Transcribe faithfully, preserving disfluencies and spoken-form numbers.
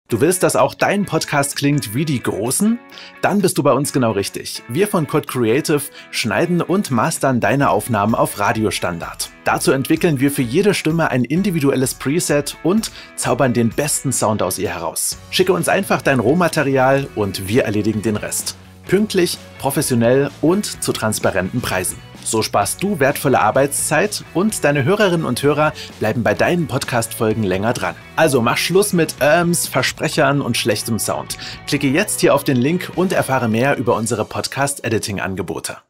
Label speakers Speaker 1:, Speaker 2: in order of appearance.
Speaker 1: Du willst, dass auch dein Podcast klingt wie die Großen? Dann bist du bei uns genau richtig. Wir von Code Creative schneiden und mastern deine Aufnahmen auf Radiostandard. Dazu entwickeln wir für jede Stimme ein individuelles Preset und zaubern den besten Sound aus ihr heraus. Schicke uns einfach dein Rohmaterial und wir erledigen den Rest. Pünktlich, professionell und zu transparenten Preisen. So sparst du wertvolle Arbeitszeit und deine Hörerinnen und Hörer bleiben bei deinen Podcast-Folgen länger dran. Also mach Schluss mit Ähms, Versprechern und schlechtem Sound. Klicke jetzt hier auf den Link und erfahre mehr über unsere Podcast-Editing-Angebote.